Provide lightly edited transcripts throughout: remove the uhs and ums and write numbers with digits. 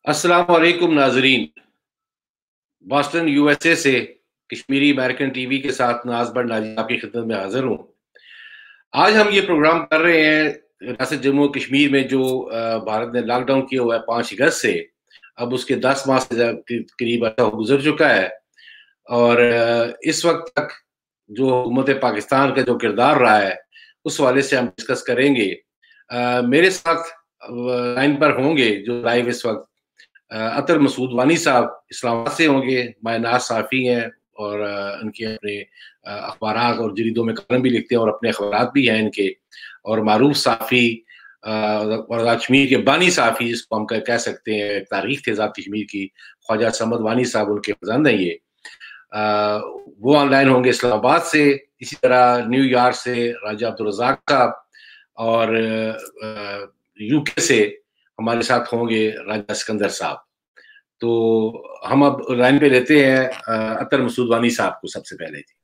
अस्सलाम वालेकुम नाजरीन। बॉस्टन यूएसए से कश्मीरी अमेरिकन टीवी के साथ नाजबर नाजी आपकी खिदमत में हाजिर हूँ। आज हम ये प्रोग्राम कर रहे हैं रियासत जम्मू कश्मीर में जो भारत ने लॉकडाउन किया हुआ है 5 अगस्त से। अब उसके 10 माह से करीब अर्सा गुजर चुका है और इस वक्त तक जो हुकूमत पाकिस्तान का जो किरदार रहा है उस हवाले से हम डिस्कस करेंगे। मेरे साथ लाइन पर होंगे जो लाइव इस वक्त अतर मसूद वानी साहब इस्लामाबाद से होंगे। मायनाज साफ़ी हैं और इनके अपने अखबारात और जरीदों में कलम भी लिखते हैं और अपने अखबारात भी हैं इनके। और मारूफ साफ़ी और कश्मीर के बानी साफ़ी जिसको हम कह सकते हैं, तारीख थे ज़ात कश्मीर की, ख्वाजा समद वानी साहब उनके फर्जंद हैं ये। वो ऑनलाइन होंगे इस्लामाबाद से। इसी तरह न्यूयॉर्क से राजा अब्दुल रज़ाक साहब और यूके से हमारे साथ होंगे राजा सिकंदर साहब। तो हम अब लाइन पे लेते हैं अतर मसूद वानी साहब को सबसे पहले। जी,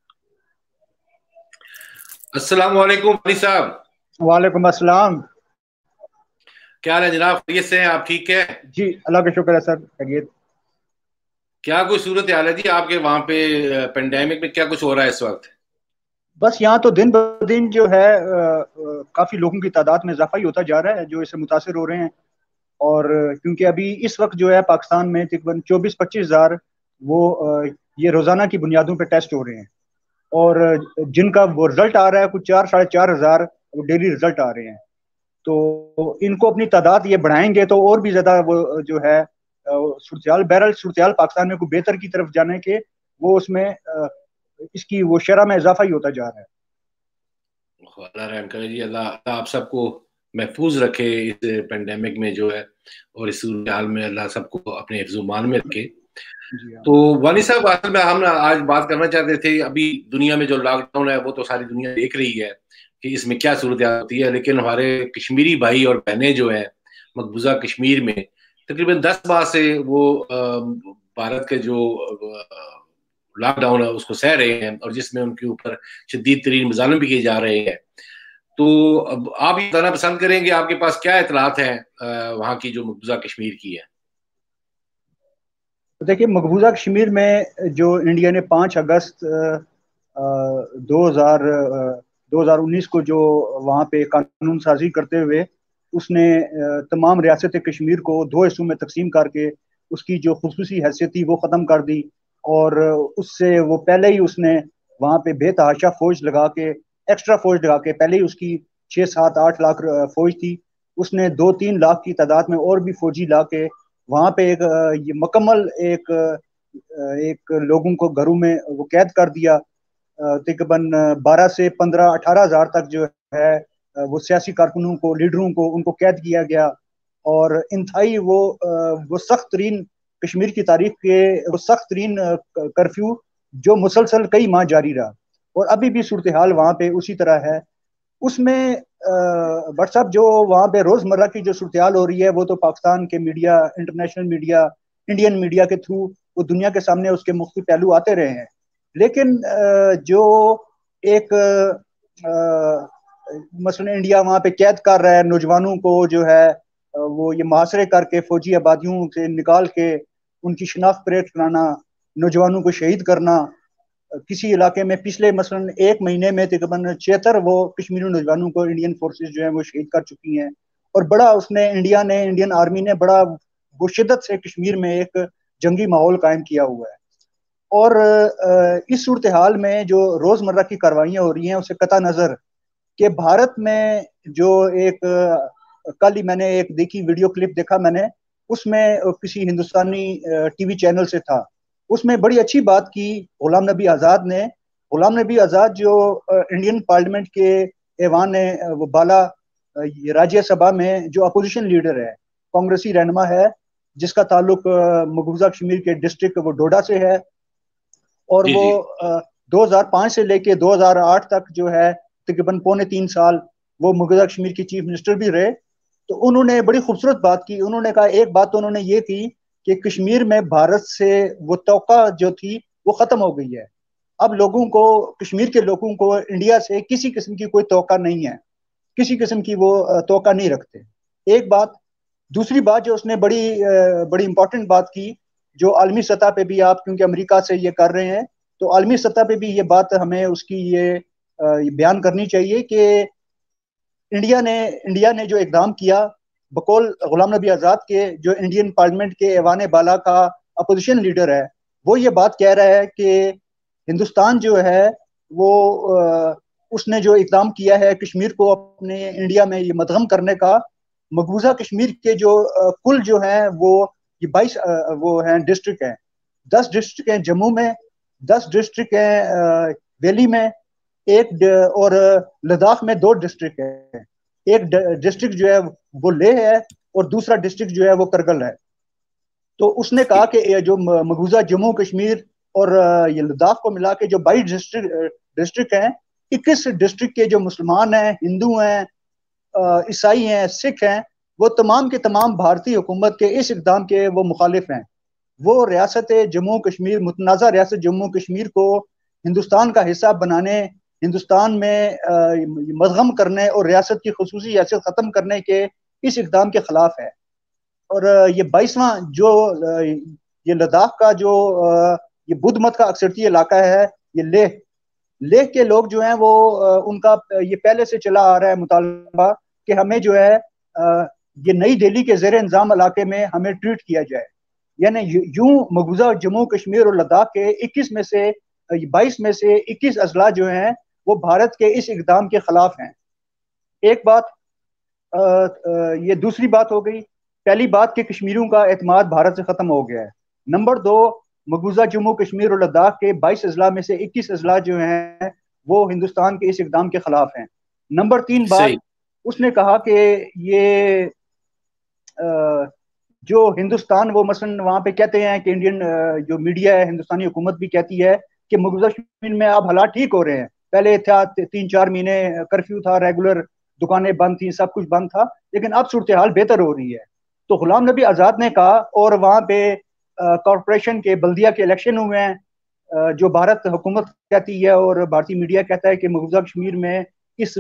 अस्सलाम वालेकुम वानी साहब। वालेकुम अस्सलाम। क्या हाल है जनाब, खैरियत से हैं आप? ठीक है जी, अल्लाह का शुक्र है सर, खैरियत। क्या कोई सूरत हाल है जी आपके वहां पे? पेंडेमिक में क्या कुछ हो रहा है इस वक्त? बस यहाँ तो दिन ब दिन जो है काफ़ी लोगों की तादाद में इजाफा ही होता जा रहा है जो इससे मुतासर हो रहे हैं। और क्योंकि अभी इस वक्त जो है पाकिस्तान में तकरीबन 24-25 हज़ार वो ये रोज़ाना की बुनियादों पर टेस्ट हो रहे हैं। और जिनका वो रिजल्ट आ रहा है कुछ 4-4.5 हज़ार वो डेली रिजल्ट आ रहे हैं। तो इनको अपनी तादाद ये बढ़ाएंगे तो और भी ज़्यादा वो जो है सूरत बहरहाल सूरत पाकिस्तान में कोई बेहतर की तरफ जाने के वो उसमें इसकी वो शरह में इजाफा ही होता जा रहा है। अल्लाह रहम करे जी। अल्लाह अल्लाह आप सबको महफूज रखे इस पेंडेमिक में जो है, और इस सूरत हाल में अल्लाह सबको अपने हिफ्ज़-ओ-मान में रखे। जी हाँ। तो वानी साहब, असल में हम ना आज बात करना चाहते थे, अभी दुनिया में जो लॉकडाउन है वो तो सारी दुनिया देख रही है कि इसमें क्या सूरत होती है, लेकिन हमारे कश्मीरी भाई और बहनें जो हैं मकबूजा कश्मीर में तकरीबन 10 माह से वो भारत के जो लॉकडाउन है उसको सह रहे हैं और जिसमें उनके ऊपर शदीद तरीन मज़ालिम भी किए जा रहे हैं। तो अब आप ये बताना पसंद करेंगे, आपके पास क्या इतलात हैं वहाँ की जो मकबूजा कश्मीर की है? तो देखिए, मकबूजा कश्मीर में जो इंडिया ने 5 अगस्त 2019 को जो वहाँ पे कानून साजी करते हुए उसने तमाम रियासत कश्मीर को दो हिस्सों में तकसीम करके उसकी जो खुसूसी हैसियत थी वो ख़त्म कर दी। और उससे वो पहले ही उसने वहाँ पे बेतहाशा फौज लगा के, एक्स्ट्रा फौज लगा के, पहले ही उसकी 6-7-8 लाख फौज थी। उसने 2-3 लाख की तादाद में और भी फौजी ला के वहाँ पे एक ये मुकम्मल एक लोगों को घरों में वो कैद कर दिया। तकरीबन 12 से 15-18 हज़ार तक जो है वो सियासी कारकुनों को, लीडरों को, उनको कैद किया गया। और इंतहाई वो सख्त तरीन कश्मीर की तारीख के वो सख्त तरीन कर्फ्यू जो मुसलसल कई माह जारी रहा। और अभी भी सूरत हाल वहाँ पे उसी तरह है। उसमें बट साहब जो वहाँ पे रोजमर्रा की जो सूरत हो रही है वो तो पाकिस्तान के media, international media, Indian media के थ्रू वो दुनिया के सामने उसके मुख्तलिफ पहलू आते रहे हैं। लेकिन जो एक मसलन इंडिया वहाँ पे कैद कर रहा है नौजवानों को, जो है वो ये मुहासरे करके फौजी आबादियों से निकाल के उनकी शनाख्त परेड कराना, नौजवानों को शहीद करना। किसी इलाके में पिछले मसलन एक महीने में तकरीबन 76 वो कश्मीरी नौजवानों को इंडियन फोर्सेस जो है वो शहीद कर चुकी हैं। और बड़ा उसने इंडियन आर्मी ने बड़ा वो शिद्दत से कश्मीर में एक जंगी माहौल कायम किया हुआ है। और इस सूरत हाल में जो रोजमर्रा की कार्रवाइयाँ हो रही हैं उसे कता नजर कि भारत में जो एक कल ही मैंने एक देखी वीडियो क्लिप देखा मैंने, उसमें किसी हिंदुस्तानी टीवी चैनल से था। उसमें बड़ी अच्छी बात की गुलाम नबी आज़ाद ने। गुलाम नबी आज़ाद जो इंडियन पार्लियामेंट के ऐवान ने वो बाला राज्यसभा में जो अपोजिशन लीडर है, कांग्रेसी रहनुमा है, जिसका ताल्लुक मकबूजा कश्मीर के डिस्ट्रिक्ट वो डोडा से है। और जी वो जी। 2005 से लेके 2008 तक जो है तकरीबन 3.25 साल वो मकबूजा कश्मीर की चीफ मिनिस्टर भी रहे। तो उन्होंने बड़ी खूबसूरत बात की। उन्होंने कहा, एक बात तो उन्होंने ये की कि कश्मीर में भारत से वो तौका जो थी वो खत्म हो गई है। अब लोगों को, कश्मीर के लोगों को इंडिया से किसी किस्म की कोई तौका नहीं है, किसी किस्म की वो तौका नहीं रखते। एक बात। दूसरी बात जो उसने बड़ी इंपॉर्टेंट बात की, जो आलमी सतह पे भी, आप क्योंकि अमेरिका से ये कर रहे हैं, तो आलमी सतह पे भी ये बात हमें उसकी ये बयान करनी चाहिए कि इंडिया ने जो इकदाम किया, बकौल गुलाम नबी आज़ाद के, जो इंडियन पार्लियामेंट के ऐवान बाला का अपोजिशन लीडर है, वो ये बात कह रहा है कि हिंदुस्तान जो है वो उसने जो इकदाम किया है कश्मीर को अपने इंडिया में ये मदगम करने का, मकबूजा कश्मीर के जो कुल जो है वो ये 22 वो हैं डिस्ट्रिक्ट हैं, 10 डिस्ट्रिक्ट हैं जम्मू में, 10 डिस्ट्रिक्ट हैं वैली में, और लद्दाख में 2 डिस्ट्रिक्ट है। एक डिस्ट्रिक्ट जो है वो लेह है और दूसरा डिस्ट्रिक्ट जो है वो करगिल है। तो उसने कहा कि ये जो मकबूजा जम्मू कश्मीर और ये लद्दाख को मिला के जो 22 डिस्ट्रिक्ट हैं, 21 डिस्ट्रिक्ट के जो मुसलमान हैं, हिंदू हैं, ईसाई हैं, सिख हैं, वो तमाम के तमाम भारतीय हुकूमत के इस इकदाम के वो मुखालिफ हैं। वो रियासत जम्मू कश्मीर, मुतनाज़ा रियासत जम्मू कश्मीर को हिंदुस्तान का हिस्सा बनाने, हिंदुस्तान में मदगम करने और रियासत की खसूसी हैसियत ख़त्म करने के इस इकदाम के खिलाफ है। और ये 22वां जो ये लद्दाख का जो ये बुद्ध मत का अक्सरती इलाका है, ये लेह लेह के लोग जो हैं वो उनका ये पहले से चला आ रहा है मुतालबा कि हमें जो है ये नई दिल्ली के ज़ेर इंतजाम इलाके में हमें ट्रीट किया जाए। यानी यूं मकबूजा जम्मू कश्मीर और लद्दाख के 22 में से 21 अजला जो हैं वो भारत के इस इकदाम के खिलाफ हैं। एक बात, ये दूसरी बात हो गई। पहली बात कि कश्मीरियों का एतमाद भारत से खत्म हो गया है। नंबर 2, मकबूजा जम्मू कश्मीर और लद्दाख के 22 अजला में से 21 अजला जो हैं वो हिंदुस्तान के इस इकदाम के खिलाफ हैं। नंबर 3 बात, उसने कहा कि ये जो हिंदुस्तान, वो मसलन वहां पे कहते हैं कि इंडियन जो मीडिया है, हिंदुस्तानी हुकूमत भी कहती है कि मकबूजा कश्मीर में अब हालात ठीक हो रहे हैं। पहले था 3-4 महीने कर्फ्यू था, रेगुलर दुकानें बंद थी, सब कुछ बंद था, लेकिन अब सूरत हाल बेहतर हो रही है। तो गुलाम नबी आज़ाद ने कहा, और वहां पे कॉरपोरेशन के बल्दिया के इलेक्शन हुए हैं, जो भारत हुकूमत कहती है और भारतीय मीडिया कहता है कि मकबूजा कश्मीर में इस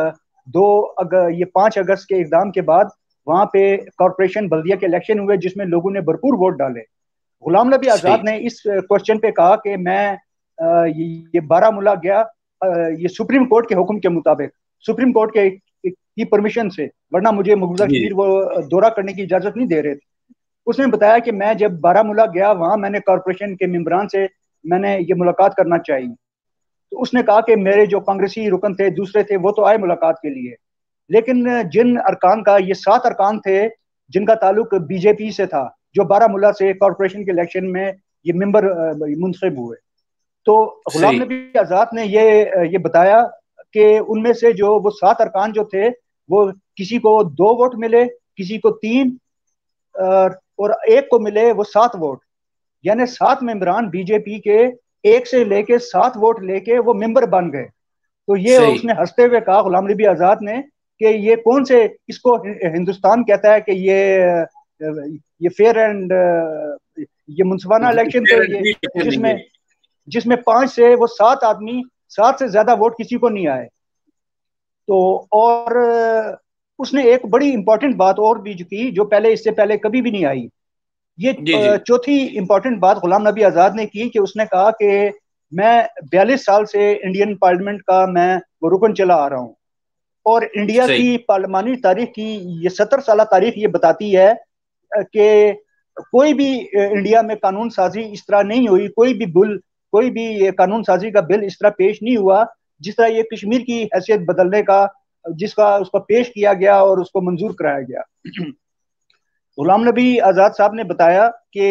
5 अगस्त के इकदाम के बाद वहां पे कॉरपोरेशन बल्दिया के इलेक्शन हुए जिसमें लोगों ने भरपूर वोट डाले। गुलाम नबी आज़ाद ने इस क्वेश्चन पे कहा कि मैं ये बारामूला गया ये सुप्रीम कोर्ट के हुक्म के मुताबिक, सुप्रीम कोर्ट के की परमिशन से, वरना मुझे मकबूजा कश्मीर वो दौरा करने की इजाजत नहीं दे रहे थे। उसने बताया कि मैं जब बारामूला गया, वहां मैंने कॉरपोरेशन के मेंबरान से मैंने ये मुलाकात करना चाहिए। तो उसने कहा कि मेरे जो कांग्रेसी रुकन थे दूसरे थे वो तो आए मुलाकात के लिए, लेकिन जिन अरकान का, ये 7 अरकान थे जिनका ताल्लुक बीजेपी से था, जो बारामूला से कॉरपोरेशन के इलेक्शन में ये मेंबर मुंतखब हुए। तो गुलाम नबी आज़ाद ने ये बताया कि उनमें से जो वो 7 अरकान जो थे, वो किसी को 2 वोट मिले, किसी को 3, और एक को मिले वो 7 वोट। यानी 7 मेंबरान बीजेपी के 1 से लेके 7 वोट लेके वो मेंबर बन गए। तो ये उसने हंसते हुए कहा, गुलाम नबी आज़ाद ने, कि ये कौन से, इसको हिंदुस्तान कहता है कि ये फेयर एंड ये मुनसिफाना इलेक्शन थे, ये जिसमें 5 से वो 7 आदमी, 7 से ज्यादा वोट किसी को नहीं आए। तो और उसने एक बड़ी इंपॉर्टेंट बात और भी की जो इससे पहले कभी भी नहीं आई। ये चौथी इंपॉर्टेंट बात गुलाम नबी आज़ाद ने की कि उसने कहा कि मैं 42 साल से इंडियन पार्लियामेंट का मैं वो रुकन चला आ रहा हूँ, और इंडिया की पार्लियामानी तारीख की ये 70 साल तारीख ये बताती है कि कोई भी इंडिया में कानून साजी इस तरह नहीं हुई, कोई भी ये कानून साजी का बिल इस तरह पेश नहीं हुआ जिस तरह ये कश्मीर की हैसियत बदलने का, जिसका उसको पेश किया गया और उसको मंजूर कराया गया। गुलाम नबी आज़ाद साहब ने बताया कि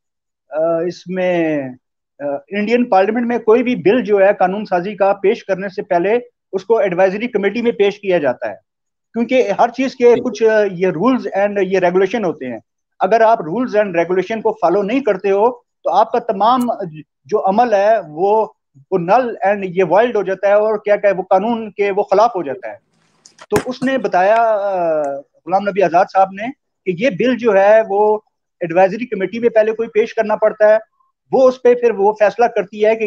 इसमें इंडियन पार्लियामेंट में कोई भी बिल जो है कानून साजी का पेश करने से पहले उसको एडवाइजरी कमेटी में पेश किया जाता है, क्योंकि हर चीज के कुछ ये रूल्स एंड ये रेगुलेशन होते हैं। अगर आप रूल्स एंड रेगुलेशन को फॉलो नहीं करते हो तो आपका तमाम जो अमल है वो नल एंड ये वाइल्ड हो जाता है, और क्या क्या वो कानून के वो खिलाफ हो जाता है। तो उसने बताया गुलाम नबी आज़ाद साहब ने कि ये बिल जो है वो एडवाइजरी कमेटी में पहले कोई पेश करना पड़ता है, वो उस पर फिर वो फैसला करती है कि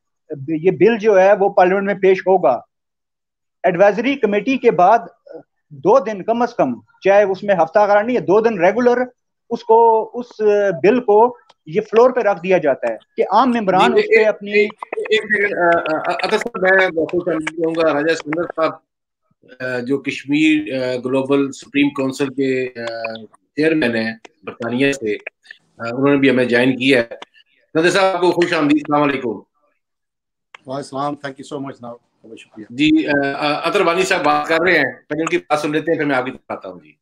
ये बिल जो है वो पार्लियामेंट में पेश होगा। एडवाइजरी कमेटी के बाद 2 दिन कम अज कम, चाहे उसमें हफ्तावार नहीं है, 2 दिन रेगुलर उसको, उस बिल को ये फ्लोर पे रख दिया जाता है कि आम मेंबरान उस पे अपनी। एक सेकंड अतर साहब, मैं कहूँगा राजा सिकंदर साहब जो कश्मीर ग्लोबल सुप्रीम काउंसिल के चेयरमैन हैं बरतानिया से, उन्होंने भी हमें ज्वाइन किया है। नदर साहब को खुश आमदीद, अस्सलाम वालेकुम। वालेकुम, thank you so much now, बहुत शुक्रिया जी। अतर वानी साहब बात कर रहे हैं, पहले उनकी बात सुन लेते हैं, फिर मैं आपकी तरफ आता हूँ। जी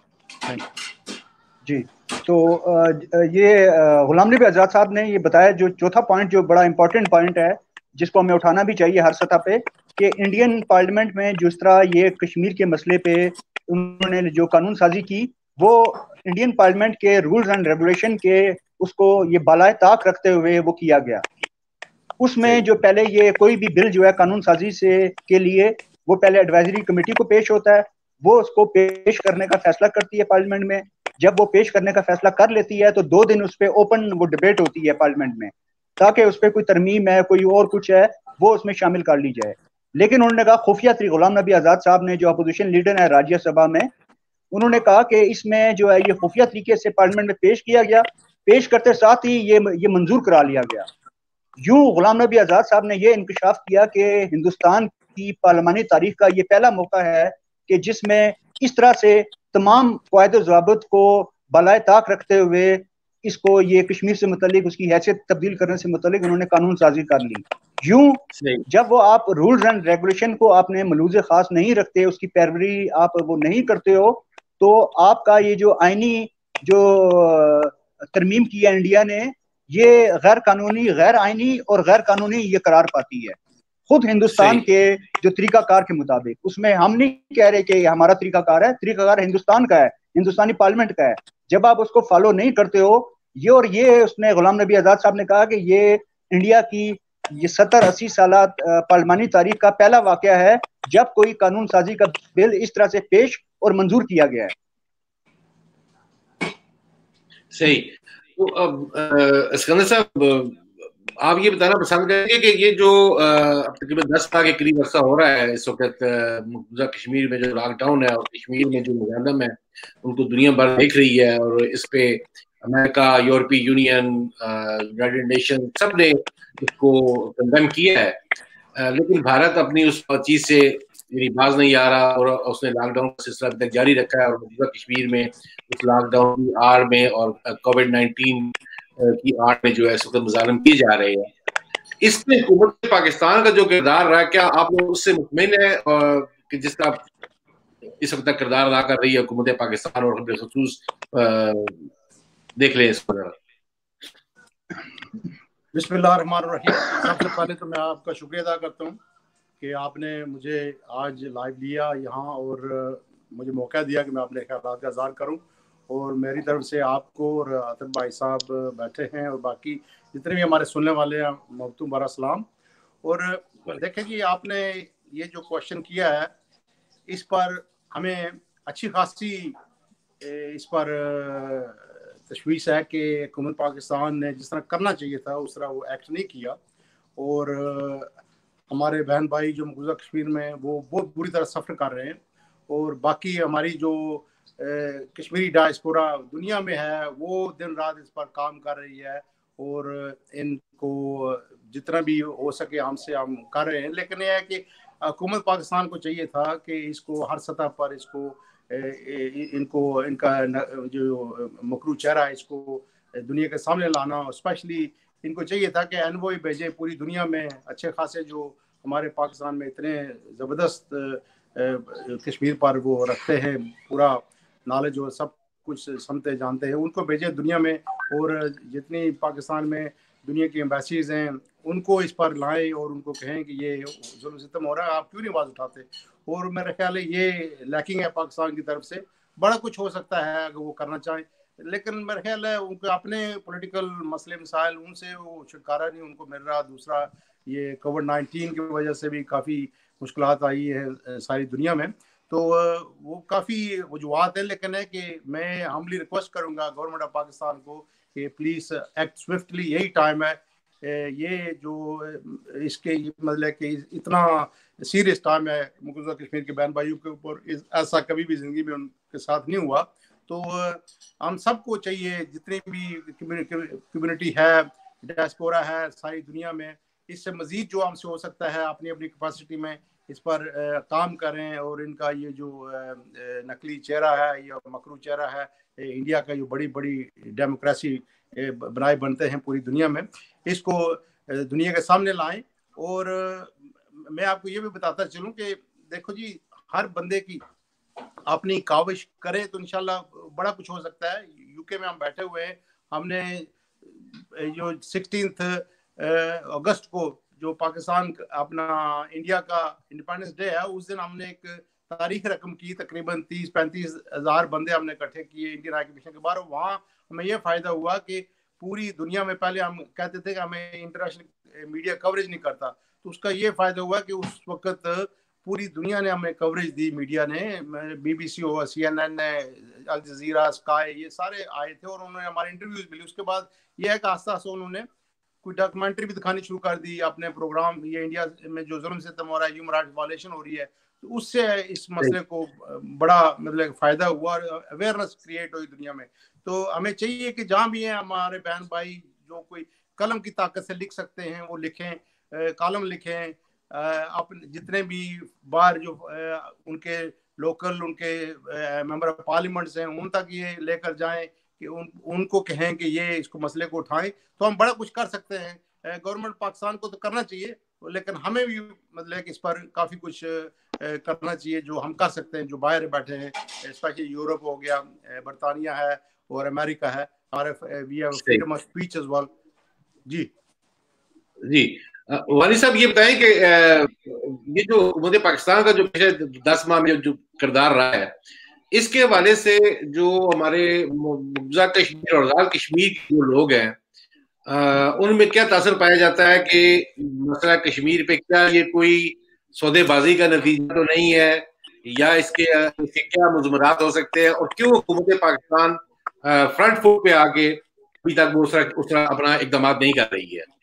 जी, तो ये गुलाम नबी आज़ाद साहब ने ये बताया, जो चौथा पॉइंट जो बड़ा इंपॉर्टेंट पॉइंट है जिसको हमें उठाना भी चाहिए हर सतह पे, कि इंडियन पार्लियामेंट में जिस तरह ये कश्मीर के मसले पे उन्होंने जो कानून साजी की, वो इंडियन पार्लियामेंट के रूल्स एंड रेगुलेशन के उसको ये बालाए ताक रखते हुए वो किया गया। उसमें जो पहले ये कोई भी बिल जो है कानून साजी से के लिए, वो पहले एडवाइजरी कमेटी को पेश होता है, वो उसको पेश करने का फैसला करती है पार्लियामेंट में। जब वो पेश करने का फैसला कर लेती है तो 2 दिन उस पर ओपन वो डिबेट होती है पार्लियामेंट में, ताकि उस पर कोई तरमीम है, कोई और कुछ है, वो उसमें शामिल कर ली जाए। लेकिन उन्होंने कहा, खुफिया तरीके, गुलाम नबी आज़ाद साहब ने, जो अपोजिशन लीडर है राज्यसभा में, उन्होंने कहा कि इसमें जो है ये खुफिया तरीके से पार्लियामेंट में पेश किया गया, पेश करते साथ ही ये मंजूर करा लिया गया। यूं गुलाम नबी आज़ाद साहब ने ये इंकशाफ किया कि हिंदुस्तान की पार्लियामानी तारीख का ये पहला मौका है कि जिसमें इस तरह से तमाम क़वायद ज़ाबित को बलाए ताक रखते हुए इसको ये कश्मीर से मुतल्लिक उसकी हैसियत तब्दील करने से मुतल्लिक उन्होंने कानून साजी कर ली। यूं जब वो आप रूल्स एंड रेगुलेशन को आपने मलूज़ खास नहीं रखते, उसकी पैरवी आप वो नहीं करते हो, तो आपका ये जो आईनी जो तरमीम की है इंडिया ने, ये गैर कानूनी, गैर आईनी और गैर कानूनी ये करार पाती है खुद हिंदुस्तान के जो तरीकाकार के मुताबिक। उसमें हम नहीं कह रहे कि हमारा तरीकाकार है, तरीकाकार हिंदुस्तान का है, हिंदुस्तानी पार्लियामेंट का है। जब आप उसको फॉलो नहीं करते हो, ये उसने गुलाम नबी आज़ाद साहब ने कहा कि ये इंडिया की ये 70-80 साल पार्लियामानी तारीख का पहला वाकया है जब कोई कानून साजी का बिल इस तरह से पेश और मंजूर किया गया है। सही। तो अब सिकंदर साहब, आप ये बताना पसंद करेंगे कि ये जो तकरीबन 10 साल के करीब अर्सा हो रहा है इस वक्त मकबूजा कश्मीर में जो लॉकडाउन है और कश्मीर में जो मुकदम है, उनको दुनिया भर देख रही है, और इस पे अमेरिका, यूरोपीय यूनियन, यूनाइटेड नेशन सब ने इसको कंडेम किया है, लेकिन भारत अपनी उस चीज से बाज नहीं आ रहा, और उसने लॉकडाउन का सिलसिला अभी तक जारी रखा है, और मकबूजा कश्मीर में उस लॉकडाउन की आड़ में और कोविड-19 की आड़ में जो है इस वक्त मुजालम किए जा रहे हैं। इसमें हुकूमत पाकिस्तान का जो किरदार रहा, क्या आप लोग उससे मुतमिन है कि जिसका इस वक्त किरदार अदा कर रही है हुकूमत पाकिस्तान, और बिलखसूस देख लें इसको जरा। बिस्मिल्लाहिर्रहमानिर्रहीम। सबसे पहले तो मैं आपका शुक्रिया अदा करता हूँ कि आपने मुझे आज लाइव लिया यहाँ और मुझे मौका दिया कि मैं अपने ख्यालात का इज़हार करूँ, और मेरी तरफ से आपको और अतर भाई साहब बैठे हैं और बाकी जितने भी हमारे सुनने वाले हैं, मखतूम बरा सलाम। और देखें कि आपने ये जो क्वेश्चन किया है, इस पर हमें अच्छी खासी इस पर तशवीश है कि हुकूमत पाकिस्तान ने जिस तरह करना चाहिए था उस तरह वो एक्ट नहीं किया, और हमारे बहन भाई जो मकबूजा कश्मीर में वो बहुत बुरी तरह सफ़र कर रहे हैं, और बाकी हमारी जो कश्मीरी डायस्पोरा दुनिया में है वो दिन रात इस पर काम कर रही है, और इनको जितना भी हो सके हमसे हम कर रहे हैं। लेकिन यह है कि हुकूमत पाकिस्तान को चाहिए था कि इसको हर सतह पर इसको इनको इनका जो मकरू चेहरा है इसको दुनिया के सामने लाना, स्पेशली इनको चाहिए था कि एनवॉय भेजे पूरी दुनिया में। अच्छे खासे जो हमारे पाकिस्तान में इतने ज़बरदस्त कश्मीर पर वो रखते हैं पूरा नॉलेज और सब कुछ समझते जानते हैं, उनको भेजे दुनिया में, और जितनी पाकिस्तान में दुनिया की एम्बेसीज हैं उनको इस पर लाएं और उनको कहें कि ये जुल्म सितम हो रहा है, आप क्यों नहीं आवाज़ उठाते। और मेरा ख्याल है ये लैकिंग है पाकिस्तान की तरफ से। बड़ा कुछ हो सकता है अगर वो करना चाहें, लेकिन मेरा ख्याल है उनके अपने पॉलिटिकल मसले मसाइल उनसे वो छुटकारा नहीं उनको मिल रहा। दूसरा ये कोविड-19 की वजह से भी काफ़ी मुश्किलात आई है सारी दुनिया में, तो वो काफ़ी वजूहत है। लेकिन है कि मैं हम्बली रिक्वेस्ट करूँगा गवर्नमेंट ऑफ पाकिस्तान को कि प्लीज़ एक्ट स्विफ्टली, यही टाइम है ये जो इसके मतलब कि इतना सीरियस टाइम है मकबूजा कश्मीर के बहन भाइयों के ऊपर, ऐसा कभी भी जिंदगी में उनके साथ नहीं हुआ। तो हम सबको चाहिए, जितनी भी कम्युनिटी है, डायस्पोरा है सारी दुनिया में, इससे मजीद जो हमसे हो सकता है अपनी अपनी कैपेसिटी में इस पर काम करें। और इनका ये जो नकली चेहरा है या मकरू चेहरा है इंडिया का, जो बड़ी बड़ी डेमोक्रेसी बनाए बनते हैं पूरी दुनिया में, इसको दुनिया के सामने लाएं। और मैं आपको ये भी बताता चलूं कि देखो जी, हर बंदे की अपनी काविश करे तो इंशाल्लाह बड़ा कुछ हो सकता है। यूके में हम बैठे हुए हैं, हमने जो 16 अगस्त को जो पाकिस्तान अपना इंडिया का इंडिपेंडेंस डे है, उस दिन हमने एक तारीख रकम की, तकरीबन 30-35 हज़ार बंदे हमने इकट्ठे किए इंडियन हाई कमीशन के बाहर। वहाँ हमें यह फायदा हुआ कि पूरी दुनिया में, पहले हम कहते थे कि हमें इंटरनेशनल मीडिया कवरेज नहीं करता, तो उसका ये फायदा हुआ कि उस वक्त पूरी दुनिया ने हमें कवरेज दी, मीडिया ने, BBC हो, CNN ने, अल जजीरा, स्काई, ये सारे आए थे और उन्होंने हमारे इंटरव्यूज मिली। उसके बाद यह है कि आस्ता आस्ता उन्होंने कोई डॉक्यूमेंट्री भी दिखानी शुरू कर दी अपने प्रोग्राम, ये इंडिया में जो जुल्म सितम हो रहा है, ह्यूमन राइट्स वायलेशन हो रही है, तो उससे इस मसले को बड़ा मतलब फायदा हुआ और अवेयरनेस क्रिएट हुई दुनिया में। तो हमें चाहिए कि जहाँ भी हैं हमारे बहन भाई, जो कोई कलम की ताकत से लिख सकते हैं वो लिखें, कॉलम लिखें, अपने जितने भी बाहर जो उनके लोकल, उनके मेंबर ऑफ पार्लियामेंट्स हैं, उन तक ये लेकर जाएं कि उनको कहें कि ये इसको मसले को उठाएं, तो हम बड़ा कुछ कर सकते हैं। गवर्नमेंट पाकिस्तान को तो करना चाहिए, लेकिन हमें भी मतलब इस पर काफ़ी कुछ करना चाहिए जो हम कर सकते हैं, जो बाहर बैठे हैं, स्पेशली यूरोप हो गया, बरतानिया है और अमेरिका है, we have freedom of speech as well. जी जी वाली साहब, ये बताएं कि ये जो हुकूमत पाकिस्तान का जो पिछले 10 माह में जो किरदार रहा है, इसके हवाले से जो हमारे मकबूजा कश्मीर और आज़ाद कश्मीर के जो लोग हैं, उनमें क्या तासर पाया जाता है कि मसला कश्मीर पे क्या ये कोई सौदेबाजी का नतीजा तो नहीं है, या इसके क्या मुज़मरात हो सकते हैं, और क्यों हुकूमत पाकिस्तान फ्रंट फुट पे आके अभी तक वो उस तरह अपना इकदाम नहीं कर रही है?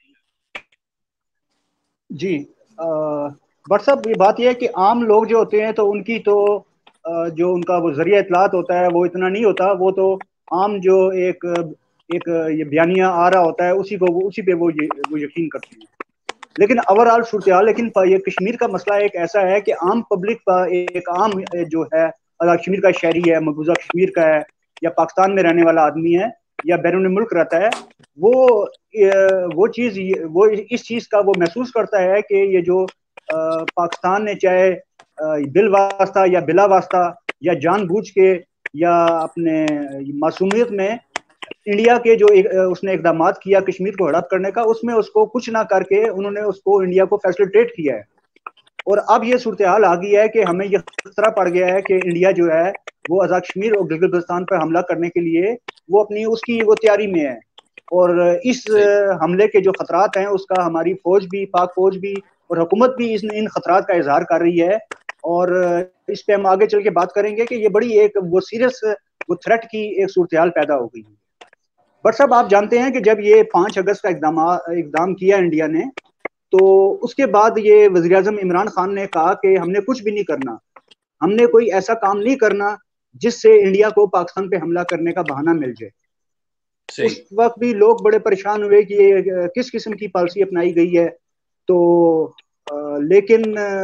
जी बट साहब, ये बात यह है कि आम लोग जो होते हैं तो उनकी तो जो उनका वो जरिया इतलात होता है वो इतना नहीं होता। वो तो आम जो एक ये बयानिया आ रहा होता है उसी पे वो यकीन करते हैं। लेकिन ओवरऑल सूरत, लेकिन ये कश्मीर का मसला एक ऐसा है कि आम पब्लिक का, एक आम जो है कश्मीर का शहरी है, मकबूजा कश्मीर का है, या पाकिस्तान में रहने वाला आदमी है, या बैरून मुल्क रहता है, वो चीज, वो इस चीज का वो महसूस करता है कि ये जो पाकिस्तान ने चाहे बिल वास्ता या बिला वास्ता या जानबूझ के या अपने मासूमियत में इंडिया के जो उसने इकदाम किया कश्मीर को हड़प करने का, उसमें उसको कुछ ना करके उन्होंने उसको इंडिया को फैसिलिटेट किया है। और अब ये सूरत हाल आ गई है कि हमें यह खतरा पड़ गया है कि इंडिया जो है वो आज़ाद कश्मीर और गिलगित बल्तिस्तान पर हमला करने के लिए वो अपनी उसकी वो तैयारी में है। और इस हमले के जो खतरात हैं उसका हमारी फौज भी, पाक फौज भी और हुकूमत भी इन खतरात का इजहार कर रही है। और इस पे हम आगे चल के बात करेंगे कि ये बड़ी एक वो सीरियस वो थ्रेट की एक सूरत हाल पैदा हो गई है। बट साहब, आप जानते हैं कि जब ये 5 अगस्त का इकदाम किया इंडिया ने, तो उसके बाद ये वज़ीर आज़म इमरान खान ने कहा कि हमने कुछ भी नहीं करना, हमने कोई ऐसा काम नहीं करना जिससे इंडिया को पाकिस्तान पे हमला करने का बहाना मिल जाए। उस वक्त भी लोग बड़े परेशान हुए कि ये किस किस्म की पॉलिसी अपनाई गई है। तो लेकिन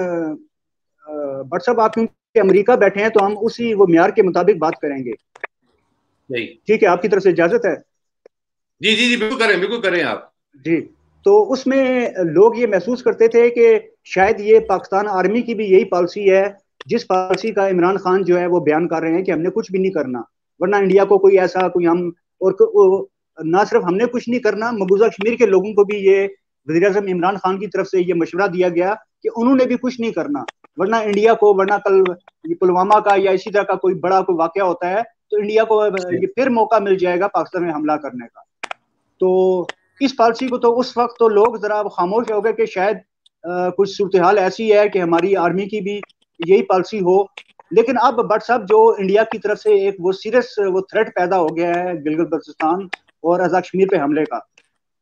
बट साहब, आप क्योंकि अमेरिका बैठे हैं तो हम उसी वो म्यार के मुताबिक बात करेंगे। ठीक है, आपकी तरफ से इजाजत है? जी जी जी, बिल्कुल करें आप जी। तो उसमें लोग ये महसूस करते थे कि शायद ये पाकिस्तान आर्मी की भी यही पॉलिसी है, जिस पॉलिसी का इमरान खान जो है वो बयान कर रहे हैं कि हमने कुछ भी नहीं करना, वरना इंडिया को कोई ऐसा कोई हम, और ना सिर्फ हमने कुछ नहीं करना, मकबूजा कश्मीर के लोगों को भी ये वज़ीर आज़म इमरान खान की तरफ से ये मशवरा दिया गया कि उन्होंने भी कुछ नहीं करना, वरना इंडिया को, वरना कल पुलवामा का या इसी तरह का कोई बड़ा कोई वाकया होता है तो इंडिया को ये फिर मौका मिल जाएगा पाकिस्तान में हमला करने का। तो इस पॉलिसी को तो उस वक्त तो लोग जरा खामोश हो गए कि शायद कुछ सूरत हाल ऐसी है कि हमारी आर्मी की भी यही पॉलिसी हो। लेकिन अब बट साहब, जो इंडिया की तरफ से एक वो सीरियस वो थ्रेट पैदा हो गया है गिलगित बल्तिस्तान और आज़ाद कश्मीर पे हमले का,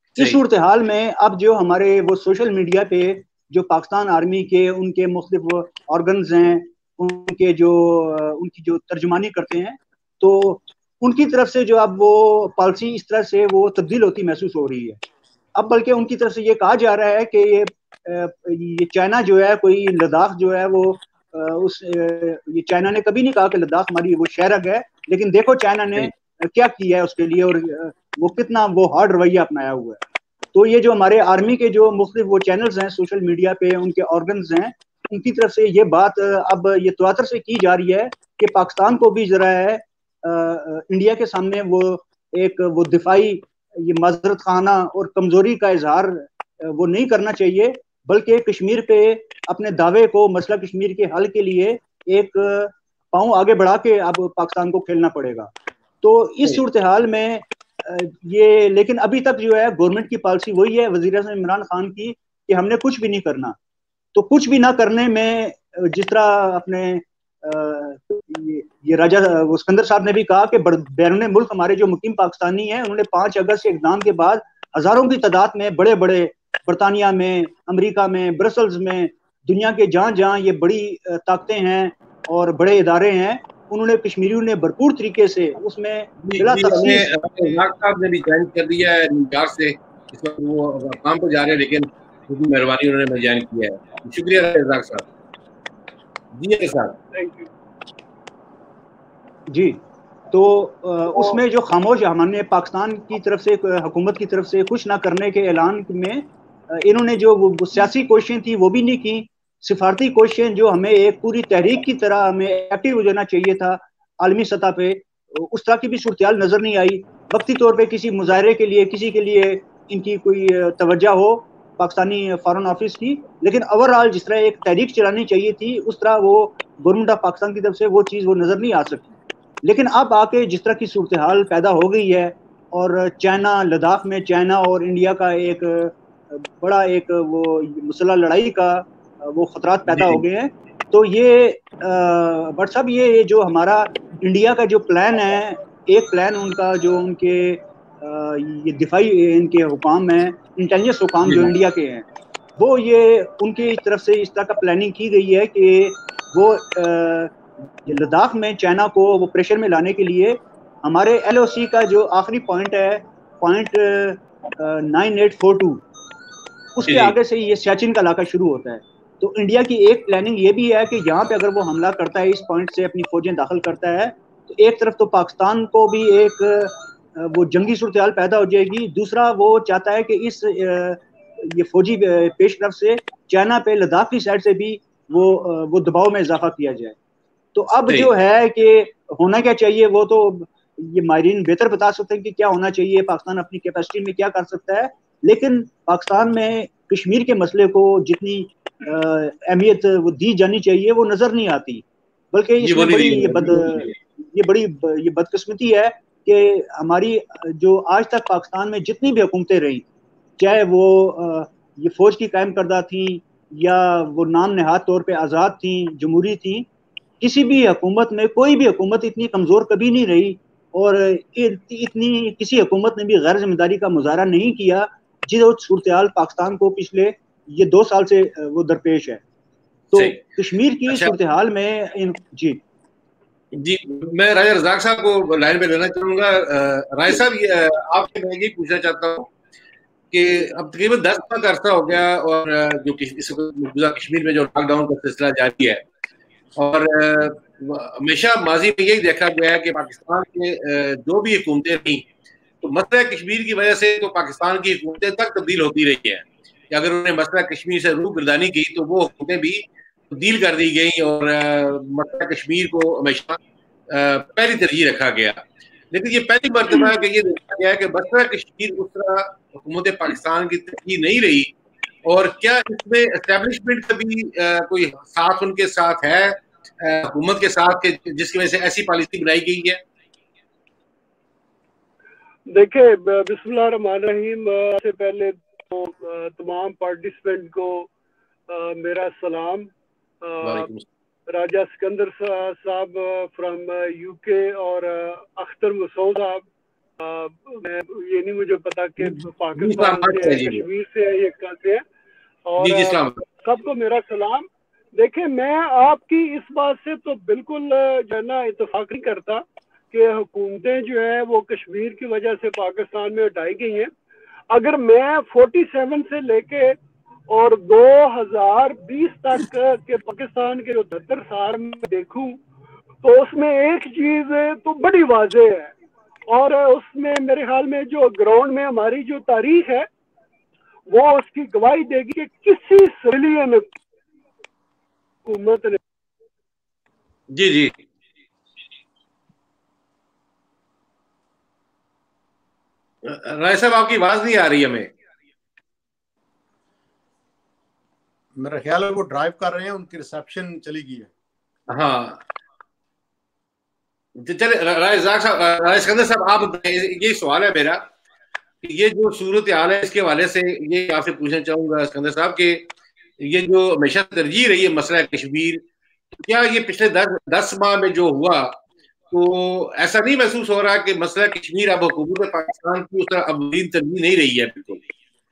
इस सूरत हाल में अब जो हमारे वो सोशल मीडिया पे जो पाकिस्तान आर्मी के उनके मुख्तलिफ ऑर्गन्स हैं, उनकी जो तर्जुमानी करते हैं, तो उनकी तरफ से जो अब वो पॉलिसी इस तरह से वो तब्दील होती महसूस हो रही है। अब बल्कि उनकी तरफ से ये कहा जा रहा है कि ये चाइना जो है, कोई लद्दाख जो है वो ये चाइना ने कभी नहीं कहा कि लद्दाख हमारी वो शहरग है, लेकिन देखो चाइना ने क्या किया है उसके लिए और वो कितना वो हार्ड रवैया अपनाया हुआ है। तो ये जो हमारे आर्मी के जो मुख्तलिफ वो चैनल्स हैं सोशल मीडिया पे, उनके ऑर्गन्स हैं, उनकी तरफ से ये बात अब ये तवातर से की जा रही है कि पाकिस्तान को भी जरा है इंडिया के सामने वो दिफाई ये माजरत खाना और कमजोरी का इजहार वो नहीं करना चाहिए, बल्कि कश्मीर पे अपने दावे को, मसला कश्मीर के हल के लिए एक पांव आगे बढ़ा के अब पाकिस्तान को खेलना पड़ेगा। तो इस सूरत हाल में ये, लेकिन अभी तक जो है गवर्नमेंट की पॉलिसी वही है, वजीर आज़म इमरान खान की, कि हमने कुछ भी नहीं करना। तो कुछ भी ना करने में जिस तरह अपने ये राजा सिकंदर साहब ने भी कहा कि बैरून मुल्क हमारे जो मुकीम पाकिस्तानी हैं, उन्होंने 5 अगस्त के इक़दाम के बाद हजारों की तादाद में बड़े बड़े बरतानिया में, अमेरिका में, ब्रसल्स में, दुनिया के जहाँ जहाँ ये बड़ी ताकतें हैं और बड़े इदारे हैं, उन्होंने कश्मीरियों ने भरपूर तरीके से उसमें साहब ने भी ज्वाइन कर दिया है न्यूयॉर्क से, इस वक्त वो काम पर जा रहे हैं, लेकिन उनकी मेहरबानी उन्होंने ज्वाइन किया है। शुक्रिया रजाक साहब। जी साहब, थैंक यू जी। तो उसमें जो खामोश हमने पाकिस्तान की तरफ से, हुकूमत की तरफ से कुछ ना करने के ऐलान में इन्होंने जो वो सियासी कोशिशें थी वो भी नहीं की। सिफारती कोशिशें जो हमें एक पूरी तहरीक की तरह हमें एक्टिव हो जाना चाहिए था आलमी सतह पे, उस तरह की भी सूरत नजर नहीं आई। वक्ती तौर पे किसी मुजाहरे के लिए, किसी के लिए इनकी कोई तवज्जो हो पाकिस्तानी फॉरेन ऑफिस की, लेकिन ओवरऑल जिस तरह एक तहरीक चलानी चाहिए थी, उस तरह वो गवर्नमेंट ऑफ पाकिस्तान की तरफ से वो चीज़ वो नजर नहीं आ सकी। लेकिन अब आके जिस तरह की सूरत हाल पैदा हो गई है और चाइना, लद्दाख में चाइना और इंडिया का एक बड़ा एक वो मुसल्ह लड़ाई का वो खतरात पैदा हो गए हैं, तो ये बट साहब ये जो हमारा इंडिया का जो प्लान है, एक प्लान उनका जो उनके ये दिफाई इनके हुकाम हैं, इंटेलिजेंस हुकाम जो इंडिया के हैं, वो ये उनकी तरफ से इस तरह का प्लानिंग की गई है कि वो लद्दाख में चाइना को वो प्रेशर में लाने के लिए हमारे LOC का जो आखिरी पॉइंट है, पॉइंट 9842, उसके आगे से ये सियाचिन का इलाका शुरू होता है। तो इंडिया की एक प्लानिंग ये भी है कि यहाँ पे अगर वो हमला करता है, इस पॉइंट से अपनी फौजें दाखिल करता है, तो एक तरफ तो पाकिस्तान को भी एक वो जंगी सूरत पैदा हो जाएगी, दूसरा वो चाहता है कि इस ये फौजी पेशरफ से चाइना पे लद्दाख की साइड से भी वो दबाव में इजाफा किया जाए। तो अब जो है कि होना क्या चाहिए, वो तो ये माहिरीन बेहतर बता सकते हैं कि क्या होना चाहिए, पाकिस्तान अपनी कैपेसिटी में क्या कर सकता है, लेकिन पाकिस्तान में कश्मीर के मसले को जितनी अहमियत वो दी जानी चाहिए वो नजर नहीं आती, बल्कि इसमें बड़ी ये बदकिस्मती है कि हमारी जो आज तक पाकिस्तान में जितनी भी हुकूमतें रही, चाहे वो ये फौज की कायम करदा थी या वो नाम नहाद तौर पे आज़ाद थी, जमहूरी थी, किसी भी हुकूमत में कोई भी हुकूमत इतनी कमज़ोर कभी नहीं रही और इतनी किसी हुकूमत ने भी गैर जिम्मेदारी का मुजाहरा नहीं किया जो सूरत-ए-हाल पाकिस्तान को पिछले ये 2 साल से वो दरपेश है। तो कश्मीर की सूरत-ए-हाल में जी मैं राजा रज़ाक साहब को लाइन पे लेना चाहूंगा। राय साहब, आपसे मैं ये पूछना चाहता हूँ कि अब तकरीबन 10 साल का अरसा हो गया और जो कश्मीर में जो लॉकडाउन का सिलसिला जारी है, और हमेशा माजी में यही देखा गया है कि पाकिस्तान के जो भी हुकूमतें रही, तो मसला कश्मीर की वजह से तो पाकिस्तान की हुकूमतें तक तब्दील होती रही है कि अगर उन्होंने मसला कश्मीर से रूगर्दानी की तो वो हुकूमतें भी तब्दील कर दी गई और मसला कश्मीर को हमेशा पहली तरजीह रखा गया। लेकिन ये पहली मरतबा है कि ये देखा गया है कि मसला कश्मीर उस तरह हुकूमत पाकिस्तान की तरजीह नहीं रही, और क्या इसमें एस्टेब्लिशमेंट का भी कोई साथ उनके साथ है, हुकूमत के साथ, के जिसकी वजह से ऐसी पॉलिसी बनाई गई है? देखिए, बिस्मिल्लाहिर्रहमानिर्रहीम, से पहले तो तमाम पार्टिसिपेंट को मेरा सलाम। राजा सिकंदर साहब फ्रॉम UK और अख्तर मसूद साहब ये नहीं मुझे पता कि पाकिस्तान से कश्मीर से है ये कहाँ से है। और सबको मेरा सलाम। देखें, मैं आपकी इस बात से तो बिल्कुल जो है ना इत्तेफाक नहीं करता कि हुकूमतें जो है वो कश्मीर की वजह से पाकिस्तान में हटाई गई हैं। अगर मैं 47 से लेके और 2020 तक के पाकिस्तान के जो 73 साल में देखूं तो उसमें एक चीज तो बड़ी वाज़ेह है, और उसमें मेरे ख्याल में जो ग्राउंड में हमारी जो तारीख है वो उसकी गवाही देगी कि किसी सिविलियन हुकूमत ने। जी राय साहब, आपकी आवाज नहीं आ रही हमें। मेरा ख्याल है वो ड्राइव कर रहे हैं, उनकी रिसेप्शन चली गई है। हाँ चले, राय सिकंदर साहब, आप, ये सवाल है मेरा कि ये जो सूरत हाल है इसके हवाले से ये आपसे पूछना चाहूंगा सिकंदर साहब कि ये जो हमेशा तरजीह रही है मसला कश्मीर, क्या ये पिछले 10 माह में जो हुआ तो ऐसा नहीं महसूस हो रहा कि मसला कश्मीर अब हुकूमत पाकिस्तान की उस तरह अब तरजीह नहीं रही है? बिल्कुल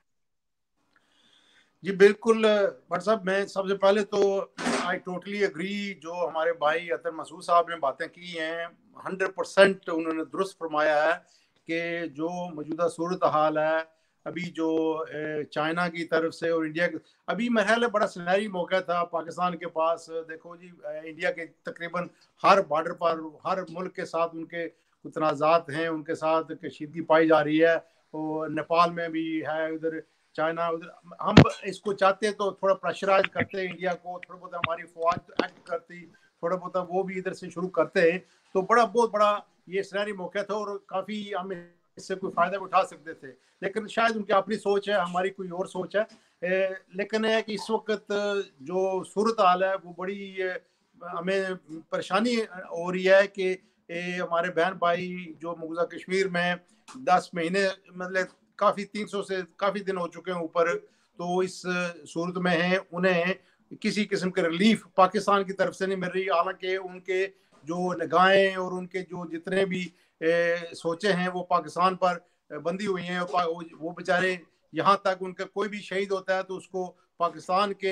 जी बिल्कुल भट्ट साहब, मैं सबसे पहले तो आई टोटली एग्री जो हमारे भाई अतर मसूद साहब ने बातें की हैं, 100% उन्होंने दुरुस्त फरमाया है कि जो मौजूदा सूरत हाल है अभी जो चाइना की तरफ से और इंडिया के, अभी महल बड़ा सुनहरी मौका था पाकिस्तान के पास। देखो जी, इंडिया के तकरीबन हर बॉर्डर पर हर मुल्क के साथ उनके तनाज़ात हैं, उनके साथ कशीदगी पाई जा रही है, और नेपाल में भी है, उधर चाइना, उधर हम इसको चाहते हैं तो थोड़ा प्रेशराइज करते हैं इंडिया को, थोड़ा बहुत हमारी फौज एक्ट करती, थोड़ा बहुत वो भी इधर से शुरू करते हैं, तो बहुत बड़ा ये सुनहरी मौका था और काफ़ी हम इससे कोई फ़ायदा उठा सकते थे। लेकिन शायद उनकी अपनी सोच है, हमारी कोई और सोच है। लेकिन है कि इस वक्त जो सूरत हाल है वो बड़ी हमें परेशानी हो रही है कि हमारे बहन भाई जो मौजूदा कश्मीर में 10 महीने मतलब काफ़ी 300 से काफ़ी दिन हो चुके हैं ऊपर, तो इस सूरत में हैं, उन्हें किसी किस्म के रिलीफ पाकिस्तान की तरफ से नहीं मिल रही। हालांकि उनके जो निगाहें और उनके जो जितने भी सोचे हैं वो पाकिस्तान पर बंदी हुई हैं, और वो बेचारे यहाँ तक उनका कोई भी शहीद होता है तो उसको पाकिस्तान के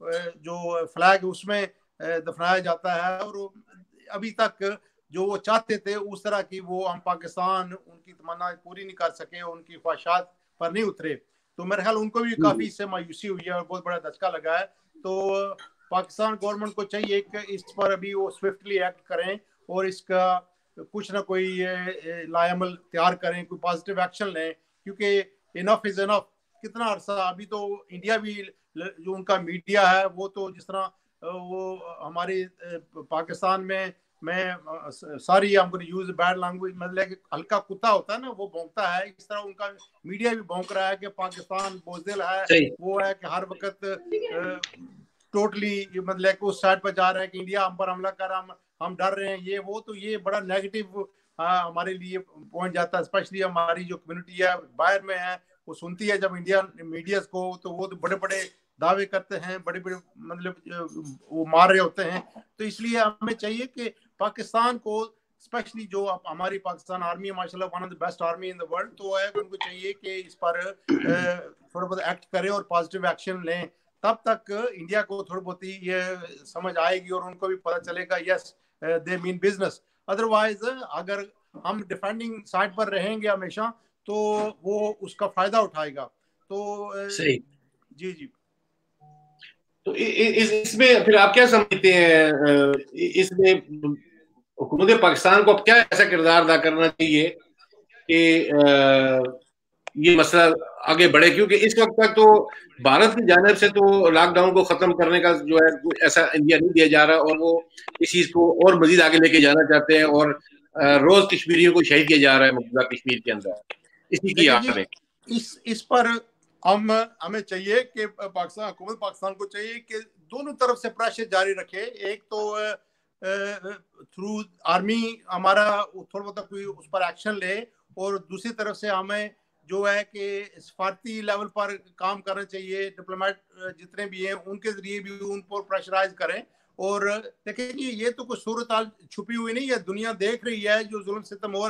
जो फ्लैग उसमें दफनाया जाता है, और अभी तक जो वो चाहते थे उस तरह की वो हम पाकिस्तान उनकी तमन्ना पूरी नहीं कर सके, उनकी ख्वाहिशात पर नहीं उतरे, तो मेरे ख्याल उनको भी काफ़ी इससे मायूसी हुई है और बहुत बड़ा धचका लगा है। तो पाकिस्तान गवर्नमेंट को चाहिए कि इस पर अभी वो स्विफ्टली एक्ट करें और इसका कुछ ना कोई लाएमल तैयार करें, कोई पॉजिटिव एक्शन लें, क्योंकि इनफ इज इनफ। कितना अरसा अभी तो इंडिया भी जो उनका मीडिया है वो तो जिस तरह वो हमारी पाकिस्तान में मैं sorry I am going to use bad language, मतलब हल्का कुत्ता होता है ना वो भौंकता है, इस तरह उनका मीडिया भी भौंक रहा है कि पाकिस्तान बोझदिल है, वो है कि हर वक्त टोटली मतलब उस साइड पर जा रहे हैं कि इंडिया हम पर हमला कर, हम डर रहे हैं, ये वो, तो ये बड़ा नेगेटिव हमारे लिए पहुंच जाता है। स्पेशली हमारी जो कम्युनिटी है बाहर में है वो सुनती है जब इंडियन मीडिया को, तो वो तो बड़े बड़े दावे करते हैं, बड़े बड़े मतलब वो मार रहे होते हैं। तो इसलिए हमें चाहिए कि पाकिस्तान को स्पेशली जो हमारी पाकिस्तान आर्मी माशाल्लाह one of the best army in the world, तो है उनको चाहिए कि इस पर थोड़ा बहुत एक्ट करें और पॉजिटिव एक्शन लें, तब तक इंडिया को थोड़ी बहुत ही ये समझ आएगी और उनको भी पता चलेगा yes they mean business. Otherwise अगर हम डिफेंडिंग साइड पर रहेंगे हमेशा तो वो उसका फायदा उठाएगा। तो सही जी जी, तो इसमें फिर आप क्या समझते हैं, इसमें हुकूमत पाकिस्तान को अब क्या ऐसा किरदार अदा करना चाहिए कि ये मसला आगे बढ़े? क्योंकि इस वक्त तक तो भारत की जानिब से तो लॉकडाउन को खत्म करने का जो है ऐसा इंडिया नहीं दिया जा रहा, और वो इस चीज को और मजीद आगे लेके जाना चाहते हैं, और रोज कश्मीरियों को शहीद किया जा रहा है मौजूदा कश्मीर के अंदर इसी की आड़ में। इस पर हमें चाहिए कि पाकिस्तान हुकूमत पाकिस्तान को चाहिए कि दोनों तरफ से प्रेशर जारी रखे। एक तो थ्रू आर्मी हमारा थोड़ा बहुत कोई उस पर एक्शन ले, और दूसरी तरफ से हमें जो है कि सफारती लेवल पर काम करना चाहिए, डिप्लोमेट जितने भी हैं उनके जरिए भी उन पर प्रेशराइज करें। और देखिए ये तो कुछ सूरत हाल छुपी हुई नहीं है, दुनिया देख रही है जो जुल्म सितम हो रहा है।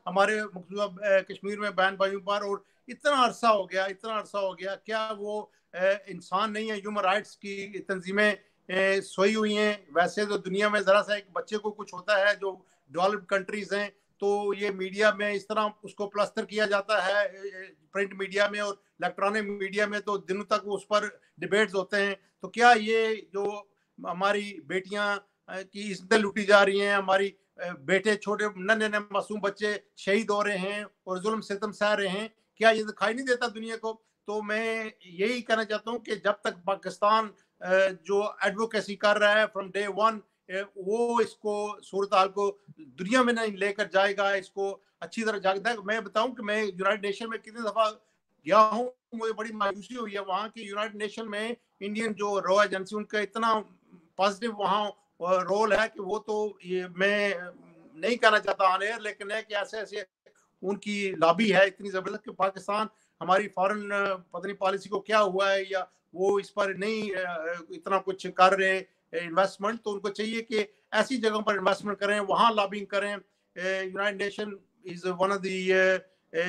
हमारे मकसूदा कश्मीर में बहन भाइयों पर, और इतना अरसा हो गया, क्या वो इंसान नहीं है? ह्यूमन राइट्स की तंजीमें सोई हुई हैं। वैसे तो दुनिया में जरा सा एक बच्चे को कुछ होता है जो डेवलप्ड कंट्रीज हैं, तो ये मीडिया में इस तरह उसको प्लास्टर किया जाता है, प्रिंट मीडिया में और इलेक्ट्रॉनिक मीडिया में, तो दिनों तक उस पर डिबेट्स होते हैं। तो क्या ये जो हमारी बेटियां की इज्जतें लूटी जा रही हैं, हमारी बेटे छोटे नन्हे नन्हे मासूम बच्चे शहीद हो रहे हैं और जुल्म सितम सह रहे हैं, क्या ये दिखाई नहीं देता दुनिया को? तो मैं यही कहना चाहता हूँ कि जब तक पाकिस्तान जो एडवोकेसी कर रहा है फ्रॉम डे वन, वो इसको सूरत हाल को दुनिया में नहीं लेकर जाएगा, इसको अच्छी तरह जागता है। मैं बताऊं कि मैं यूनाइटेड नेशन में कितनी दफा गया हूँ, मुझे बड़ी मायूसी हुई है वहाँ की। यूनाइटेड नेशन में इंडियन जो रॉ एजेंसी, उनका इतना पॉजिटिव वहाँ रोल है कि वो तो ये मैं नहीं कहना चाहता आने, लेकिन है कि ऐसे ऐसे उनकी लॉबी है इतनी जबरदस्त कि पाकिस्तान हमारी फॉरेन पता नहीं पॉलिसी को क्या हुआ है, या वो इस पर नहीं इतना कुछ कर रहे इन्वेस्टमेंट। तो उनको चाहिए कि ऐसी जगहों पर इन्वेस्टमेंट करें, वहाँ लॉबिंग करें। United Nation is one of the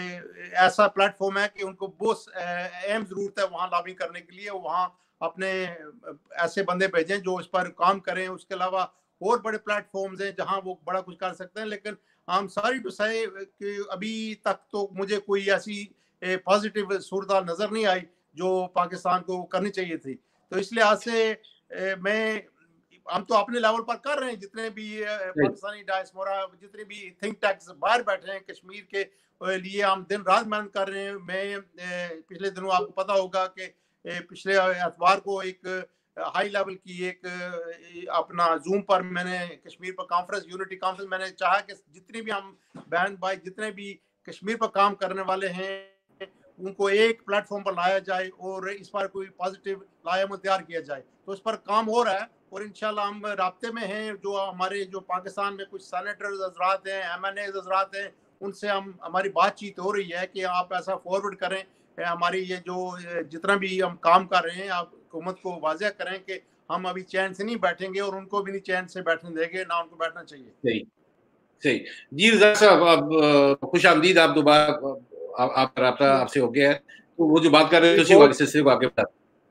ऐसा प्लेटफॉर्म है कि उनको बहुत अहम जरूरत है वहाँ लॉबिंग करने के लिए। वहाँ अपने ऐसे बंदे भेजें जो इस पर काम करें। उसके अलावा और बड़े प्लेटफॉर्म्स हैं जहां वो बड़ा कुछ कर सकते हैं, लेकिन हम सॉरी टू से कि अभी तक तो मुझे कोई ऐसी पॉजिटिव सूरत नजर नहीं आई जो पाकिस्तान को करनी चाहिए थी। तो इसलिए आज से मैं हम तो अपने लेवल पर कर रहे हैं, जितने भी पाकिस्तानी डायस्पोरा, जितने भी थिंक टैंक्स बाहर बैठे हैं कश्मीर के लिए, हम दिन रात मेहनत कर रहे हैं। मैं पिछले दिनों आपको पता होगा कि पिछले एतवार को एक हाई लेवल की एक अपना जूम पर मैंने कश्मीर पर कॉन्फ्रेंस, यूनिटी कॉन्फ्रेंस, मैंने चाहा कि जितने भी हम बहन भाई जितने भी कश्मीर पर काम करने वाले हैं उनको एक प्लेटफॉर्म पर लाया जाए और इस पर कोई पॉजिटिव लायाम तैयार किया जाए। तो इस पर काम हो रहा है और इंशाल्लाह हम राब्ते में हैं। जो हमारे जो पाकिस्तान में कुछ सेनेटर्स हजरात हैं, MNA हजरात हैं, उनसे हमारी बातचीत हो रही है कि आप ऐसा फॉरवर्ड करें, हमारी ये जो जितना भी हम काम कर रहे हैं आप हुकूमत को वाज़ेह करें कि हम अभी चैन से नहीं बैठेंगे और उनको भी नहीं चैन से बैठने देंगे, ना उनको बैठना चाहिए। सही सही जी रज़ाक साहब, आप खुश आमदीद। आप दोबारा आप राब्ता आपसे हो गया है, तो वो जो बात कर रहे थे उसी सिलसिले को आगे बता।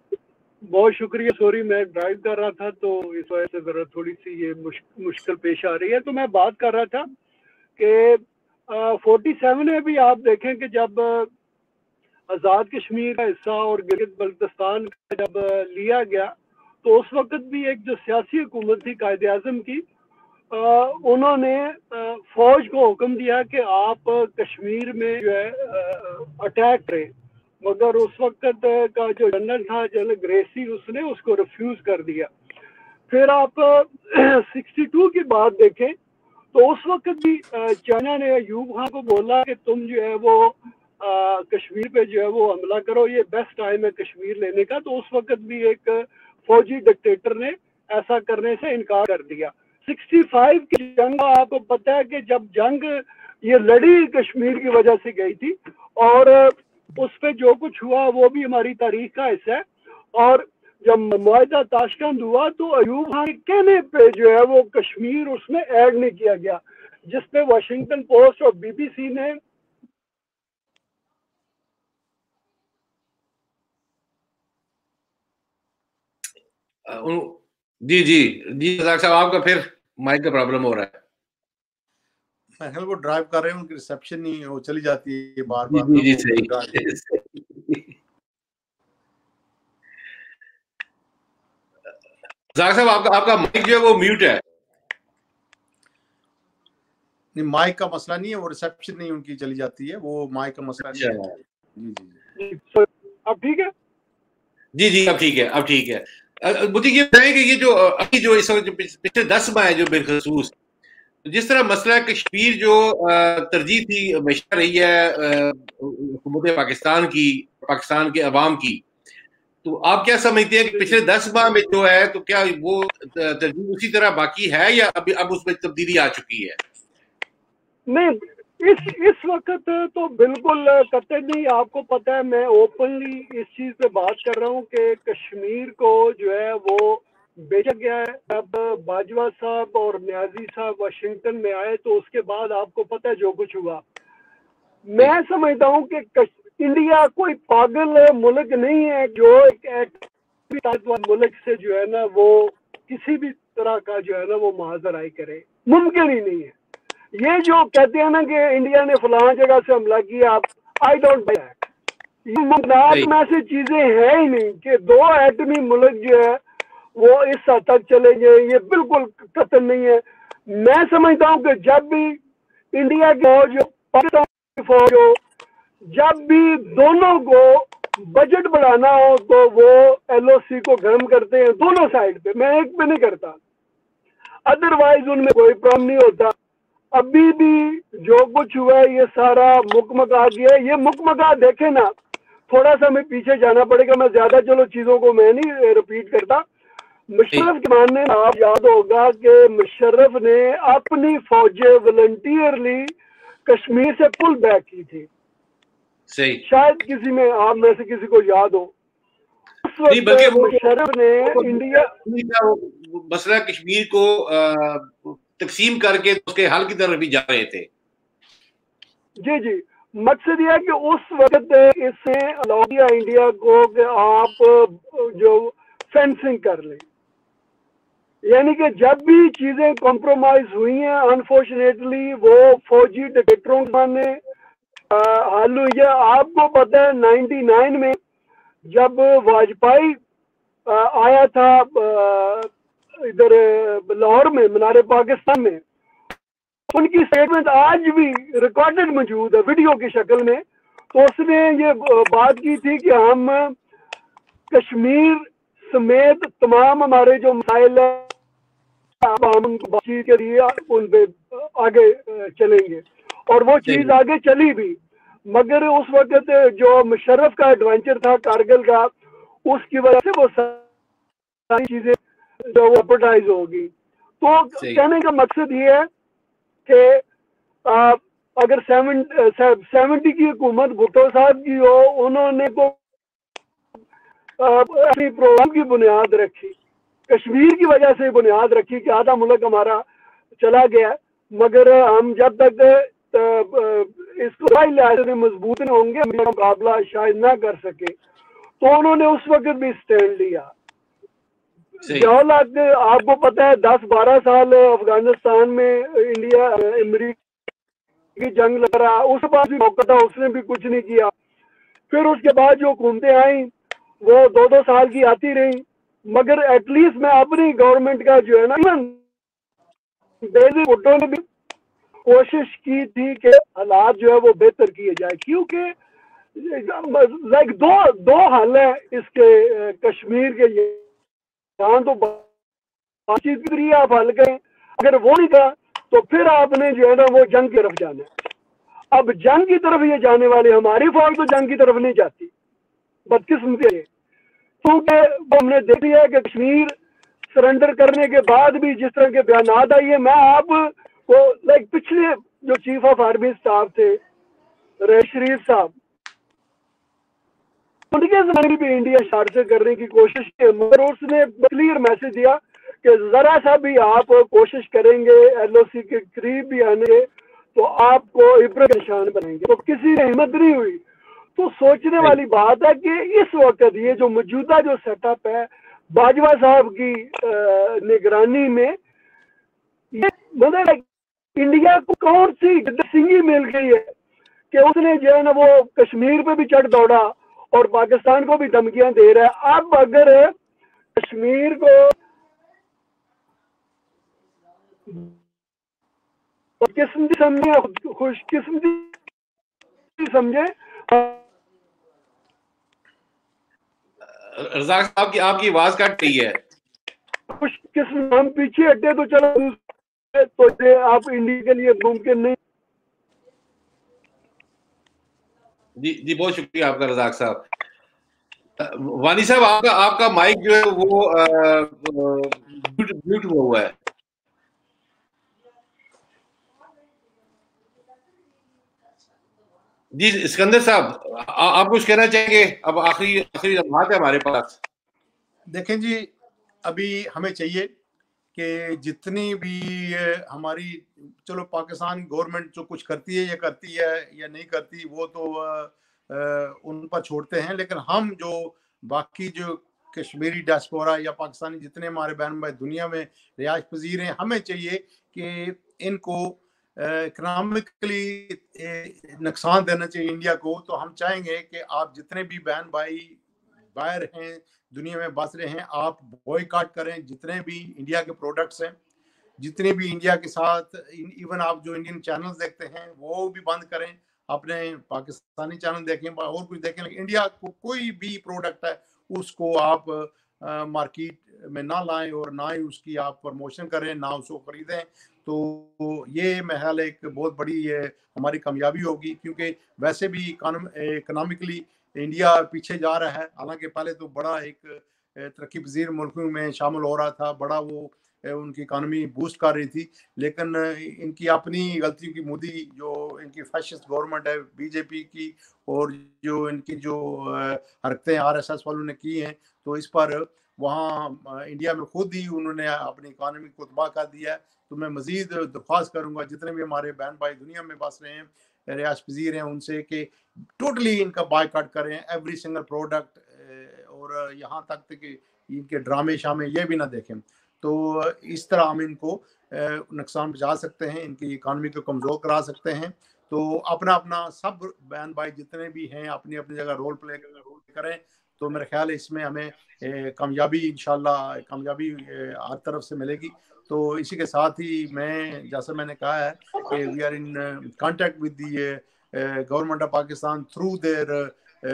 बहुत शुक्रिया। सॉरी मैं ड्राइव कर रहा था तो इस वजह से जरा थोड़ी सी ये मुश्किल पेश आ रही है। तो मैं बात कर रहा था कि 47 में भी आप देखें कि जब आज़ाद कश्मीर का हिस्सा और गिलगित बल्तिस्तान का जब लिया गया तो उस वक्त भी एक जो सियासी हुकूमत थी कायदे आज़म की, उन्होंने फौज को हुक्म दिया कि आप कश्मीर में जो है अटैक करें, मगर उस वक्त का जो जनरल था, जनरल ग्रेसी, उसने उसको रिफ्यूज कर दिया। फिर आप 62 की बात देखें तो उस वक्त भी चाइना ने अयूब खान को बोला कि तुम जो है वो कश्मीर पे जो है वो हमला करो, ये बेस्ट टाइम है कश्मीर लेने का। तो उस वक्त भी एक फौजी डिक्टेटर ने ऐसा करने से इनकार कर दिया। 65 की जंग आपको पता है कि जब जंग ये लड़ी कश्मीर की वजह से गई थी और उस पे जो कुछ हुआ वो भी हमारी तारीख का हिस्सा है। और जब मुआहिदा ताशकंद हुआ तो अयूब खान के कहने पे जो है वो कश्मीर उसमें ऐड नहीं किया गया, जिसपे वाशिंगटन पोस्ट और BBC ने जी जी जी रज़ाक साहब, आपका फिर माइक का प्रॉब्लम हो रहा है। मैं वो ड्राइव कर रहे हैं, उनकी रिसेप्शन नहीं वो चली जाती है बार बार। जी सही। रज़ाक साहब, आपका माइक जो है वो म्यूट है। नहीं, माइक का मसला नहीं है, वो रिसेप्शन नहीं उनकी चली जाती है, वो माइक का मसला नहीं है। जी जी जी, अब ठीक है। जी अब ठीक है। मुझे ये बताएं कि ये जो अभी जो इस वक्त पिछले 10 माह है जो बिलखसूस जिस तरह मसला कश्मीर जो तरजीह थी हमेशा रही है हुकूमत पाकिस्तान के अवाम की, तो आप क्या समझते हैं कि पिछले 10 माह में जो है तो क्या वो तरजीह उसी तरह बाकी है या अब उसमें तब्दीली आ चुकी है? नहीं, इस वक्त तो बिल्कुल कतई नहीं। आपको पता है मैं ओपनली इस चीज पे बात कर रहा हूँ कि कश्मीर को जो है वो बेचा गया है। अब बाजवा साहब और न्याजी साहब वाशिंगटन में आए तो उसके बाद आपको पता है जो कुछ हुआ। मैं समझता हूँ कि इंडिया कोई पागल मुल्क नहीं है जो एक मुल्क से जो है ना वो किसी भी तरह का जो है ना वो महाजराई करे, मुमकिन ही नहीं है। ये जो कहते हैं ना कि इंडिया ने फलां जगह से हमला किया, आई डोंट बाय दैट। ये मुमकिनात में से चीजें है ही नहीं कि दो एटमी मुल्क जो है वो इस हद तक चले गए, ये बिल्कुल कतल नहीं है। मैं समझता हूँ कि जब भी इंडिया की फौज, पाकिस्तान की फौज हो, जब भी दोनों को बजट बढ़ाना हो तो वो LOC को गर्म करते हैं दोनों साइड पे, मैं एक पे नहीं करता, अदरवाइज उनमें कोई प्रॉब्लम नहीं होता। अभी भी जो कुछ हुआ है ये सारा मुकमका गया है। ये मुकमका देखे ना, थोड़ा सा हमें पीछे जाना पड़ेगा, मैं ज्यादा चलो चीजों को मैं नहीं रिपीट करता। मुशर्रफ के मानने में आप याद होगा कि मुशर्रफ ने अपनी फौजें वॉलंटियरली कश्मीर से पुल बैक की थी। सही, शायद किसी में आप में से किसी को याद हो, उस वक्त मुशर्रफ ने इंडिया मसला कश्मीर को तकसीम करके उसके हल की तरफ भी जा रहे थे। जी जी, मकसद यह है कि उस वक्त इससे अलाउ किया इंडिया को कि आप जो फेंसिंग कर लें, यानी कि जब भी चीजें कॉम्प्रोमाइज हुई हैं अनफॉर्चुनेटली वो फौजी डिक्टेटरों के माने हल हुई है। आपको पता है 99 में जब वाजपेयी आया था इधर लाहौर में, मीनार पाकिस्तान में, उनकी स्टेटमेंट आज भी रिकॉर्डेड मौजूद है वीडियो की शक्ल में। तो उसने ये बात की थी कि हम कश्मीर समेत तमाम हमारे जो मसाइल हम बातचीत के लिए उन पे आगे चलेंगे, और वो चीज आगे चली भी। मगर उस वक्त जो मुशर्रफ का एडवेंचर था कारगिल का, उसकी वजह से वो सारी चीजें जो वो एडवर्टाइज होगी। तो कहने का मकसद ये है कि अगर 70 की हुकूमत भुट्टो साहब की हो, उन्होंने तो अपनी प्रोग्राम की बुनियाद रखी, कश्मीर की वजह से बुनियाद रखी कि आधा मुल्क हमारा चला गया, मगर हम जब तक इसको लिहाज से मजबूत नहीं होंगे हम मुकाबला शायद ना कर सके। तो उन्होंने उस वक्त भी स्टैंड लिया। आपको पता है 10-12 साल अफगानिस्तान में इंडिया अमेरिका की जंग लग रहा, उस बात भी मौका था, उसने भी कुछ नहीं किया। फिर उसके बाद जो हुकूमतें आई वो 2-2 साल की आती रही, मगर एटलीस्ट मैं अपनी गवर्नमेंट का जो है ना, भुट्टो ने भी कोशिश की थी कि हालात जो है वो बेहतर किए जाए, क्योंकि लाइक दो हाल है इसके कश्मीर के। यहाँ तो बातचीत की रही है, आप हल करें, अगर वो नहीं था तो फिर आपने जो है ना वो जंग की तरफ जाना है। अब जंग की तरफ ये जाने वाले, हमारी फौज तो जंग की तरफ नहीं जाती, बदकिस्मती है, क्योंकि हमने देख लिया है कि कश्मीर सरेंडर करने के बाद भी जिस तरह के बयान आई है, मैं आपको लाइक पिछले जो चीफ ऑफ आर्मी स्टाफ थे रहीस शरीफ साहब, उनके जमाने भी इंडिया स्टार्ट से करने की कोशिश की, मगर उसने क्लियर मैसेज दिया कि जरा सा भी आप कोशिश करेंगे LOC के करीब भी आने तो आपको इब्रत निशान बनाएंगे। तो किसी ने हिम्मत नहीं हुई। तो सोचने वाली बात है कि इस वक्त ये जो मौजूदा जो सेटअप है बाजवा साहब की निगरानी में, ये मतलब इंडिया को कौन सी सिंगी मिल गई है कि उसने जो है ना वो कश्मीर पे भी चढ़ दौड़ा और पाकिस्तान को भी धमकियां दे रहा है। अब अगर कश्मीर को किस्मती समझे, खुशकिस्मती समझे, रज़ाक साहब की आपकी आवाज कट रही है। खुशकिस्मत हम पीछे हटे तो चलो, तो आप इंडिया के लिए मुमकिन नहीं। जी बहुत शुक्रिया आपका रज़ाक साहब। वानी साहब आपका माइक जो है वो म्यूट हुआ है। जी सिकंदर साहब आप कुछ कहना चाहेंगे? अब आखिरी लम्हात है हमारे पास। देखें जी, अभी हमें चाहिए कि जितनी भी हमारी, चलो पाकिस्तान गवर्नमेंट जो कुछ करती है या नहीं करती वो तो उन पर छोड़ते हैं, लेकिन हम जो बाकी जो कश्मीरी डायस्पोरा या पाकिस्तानी जितने हमारे बहन भाई दुनिया में रिहाइश पजीर हैं, हमें चाहिए कि इनको इकोनॉमिकली नुकसान देना चाहिए इंडिया को। तो हम चाहेंगे कि आप जितने भी बहन भाई बाहर हैं, दुनिया में बस रहे हैं, आप बॉयकॉट करें जितने भी इंडिया के प्रोडक्ट्स हैं, जितने भी इंडिया के साथ, इवन आप जो इंडियन चैनल्स देखते हैं वो भी बंद करें, अपने पाकिस्तानी चैनल देखें और कुछ देखें, लेकिन इंडिया को कोई भी प्रोडक्ट है उसको आप मार्केट में ना लाएं और ना ही उसकी आप प्रमोशन करें, ना उसको खरीदें। तो ये महल एक बहुत बड़ी हमारी कामयाबी होगी, क्योंकि वैसे भी इकोनॉमिकली इंडिया पीछे जा रहा है। हालांकि पहले तो बड़ा एक तरक्की पजीर मुल्कों में शामिल हो रहा था, बड़ा वो उनकी इकानमी बूस्ट कर रही थी, लेकिन इनकी अपनी गलतियों की मोदी जो इनकी फैशिस्ट गवर्नमेंट है बीजेपी की, और जो इनकी जो हरकतें आरएसएस वालों ने की हैं, तो इस पर वहाँ इंडिया में खुद ही उन्होंने अपनी इकानमी को तबाह कर दिया है। तो मैं मजीद दरख्वास्त करूँगा जितने भी हमारे बहन भाई दुनिया में बस रहे हैं, रिहाइश पजीर हैं, उनसे कि टोटली इनका बायकॉट करें एवरी सिंगल प्रोडक्ट, और यहाँ तक कि इनके ड्रामे शामे ये भी ना देखें। तो इस तरह हम इनको नुकसान पहुँचा सकते हैं, इनकी इकानमी को कमज़ोर करा सकते हैं। तो अपना अपना सब बहन भाई जितने भी हैं अपनी अपनी जगह रोल प्ले करें, तो मेरा ख्याल है इसमें हमें कामयाबी इंशाल्लाह कामयाबी हर तरफ से मिलेगी। तो इसी के साथ ही मैं, जैसा मैंने कहा है कि we are in contact with the government of Pakistan through their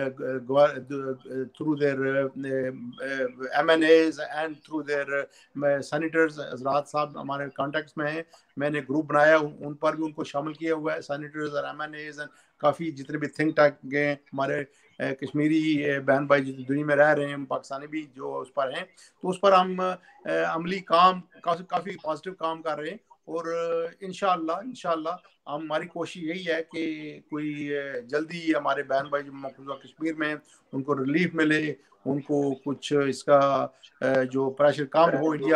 MNAs and through their senators. हजरात साहब हमारे कॉन्टेक्ट्स में हैं, मैंने ग्रुप बनाया, उन पर भी उनको शामिल किया हुआ है, सेनेटर्स और MNAs एंड काफ़ी जितने भी थिंक टैंक गए हमारे कश्मीरी बहन भाई जो दुनिया में रह रहे हैं, पाकिस्तानी भी जो उस पर हैं, तो उस पर हम अमली काम काफ़ी पॉजिटिव काम कर रहे हैं। और इंशाल्लाह हमारी कोशिश यही है कि कोई जल्दी हमारे बहन भाई जो मौजूदा कश्मीर में उनको रिलीफ मिले, उनको कुछ इसका जो प्रेशर कम हो इंडिया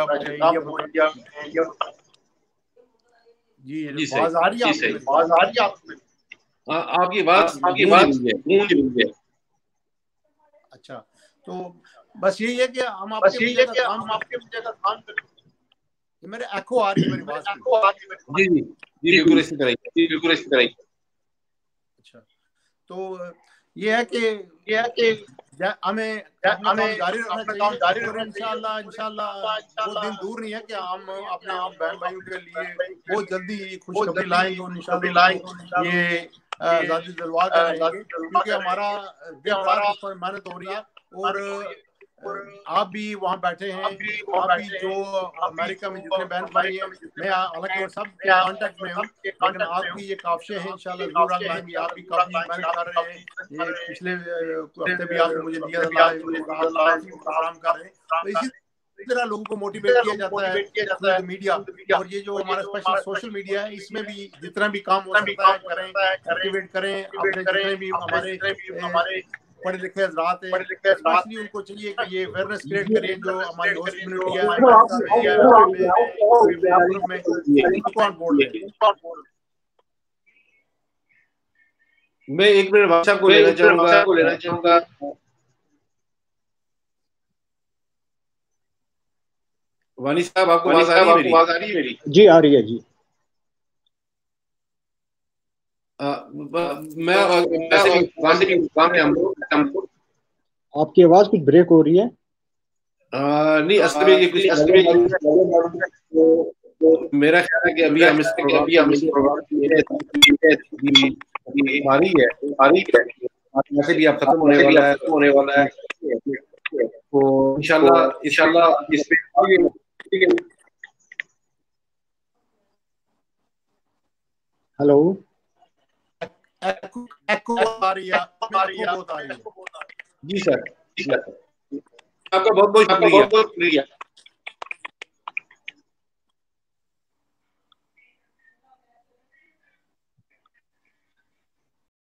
जी आवाज आ रही है आपकी बात। अच्छा, तो बस यही है कि हम आपके काम करें। मेरे एको आ रही है मेरी बात? जी बिल्कुल इसी तरह। अच्छा, तो ये है कि हमें जारी रखना चाहिए। इंशाल्लाह वो दिन दूर नहीं है कि हम अपने बहन भाइयों के लिए बहुत जल्दी खुशखबरी लाएंगे और इंशाल्लाह ये आजादी दिलवा कर रहेंगे, क्योंकि हमारा मेहनत हो रही है। और आप भी वहाँ बैठे हैं, आप भी जो अमेरिका में जितने बहन भाई हैं, मैं हालांकि और सब कांटेक्ट में हूँ, लेकिन आपकी ये काफिशें हैं इंशाल्लाह जरूर हम लाएंगे। आप भी काफी मेहनत कर रहे हैं, ये पिछले हफ्ते भी आपने मुझे दिया काम कर रहे हैं। तो इसी तरह लोगों को मोटिवेट किया जाता है मीडिया, और ये जो हमारा स्पेशल सोशल मीडिया है, इसमें भी जितना भी काम हो सकता है करें, एक्टिवेट करें अपने जितने भी हमारे पढ़े लिखे हजरात हैं, इसलिए उनको चाहिए कि ये अवेयरनेस क्रिएट करें जो हमारी होस्ट कम्युनिटी है। मैं एक मिनट भाषा को लेना चाहूंगा। वानी साहब आपको आवाज आ रही है मेरी? जी आ रही है जी। आपकी आवाज कुछ ब्रेक हो रही है। नहीं, असल में ये कुछ मेरा ख्याल है कि अभी हम इस प्रोग्राम की हमारी है वैसे भी आप खत्म होने वाला है। तो इंशाल्लाह इस पे हेलो जी सर, आपका बहुत बहुत शुक्रिया।